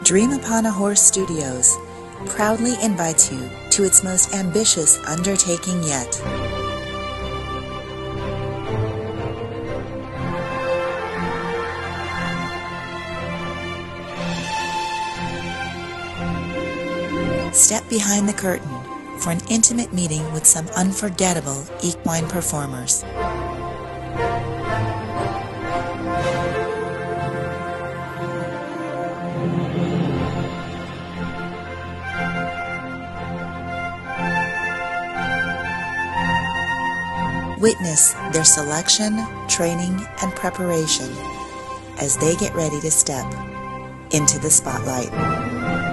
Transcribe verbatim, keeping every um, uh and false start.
Dream Upon a Horse Studios proudly invites you to its most ambitious undertaking yet. Step behind the curtain for an intimate meeting with some unforgettable equine performers. Witness their selection, training, and preparation as they get ready to step into the spotlight.